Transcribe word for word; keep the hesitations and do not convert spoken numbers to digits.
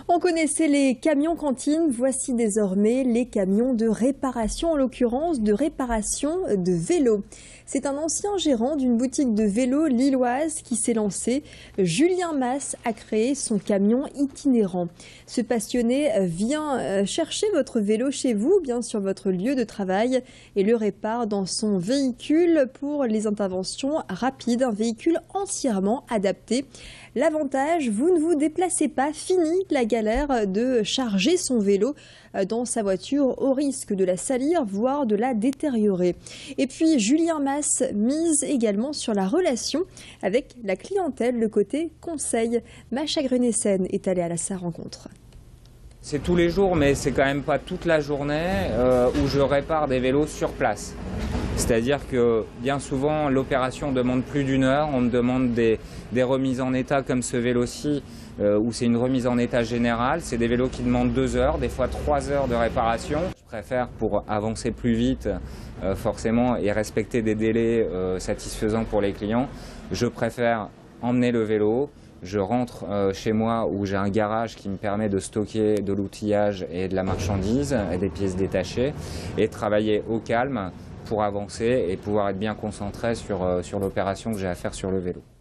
On connaissait les camions cantines, voici désormais les camions de réparation, en l'occurrence de réparation de vélos. C'est un ancien gérant d'une boutique de vélos lilloise qui s'est lancé. Julien Masse a créé son camion itinérant. Ce passionné vient chercher votre vélo chez vous, bien sur votre lieu de travail, et le répare dans son véhicule pour les interventions rapides, un véhicule entièrement adapté. L'avantage, vous ne vous déplacez pas, fini la galère de charger son vélo dans sa voiture au risque de la salir, voire de la détériorer. Et puis Julien Masse mise également sur la relation avec la clientèle, le côté conseil. Macha Grunessen est allée à sa rencontre. C'est tous les jours, mais c'est quand même pas toute la journée euh, où je répare des vélos sur place. C'est-à-dire que bien souvent, l'opération demande plus d'une heure. On me demande des, des remises en état comme ce vélo-ci, euh, où c'est une remise en état générale. C'est des vélos qui demandent deux heures, des fois trois heures de réparation. Je préfère, pour avancer plus vite, euh, forcément, et respecter des délais euh, satisfaisants pour les clients, je préfère emmener le vélo. Je rentre euh, chez moi où j'ai un garage qui me permet de stocker de l'outillage et de la marchandise, et des pièces détachées, et travailler au calme pour avancer et pouvoir être bien concentré sur, euh, sur l'opération que j'ai à faire sur le vélo.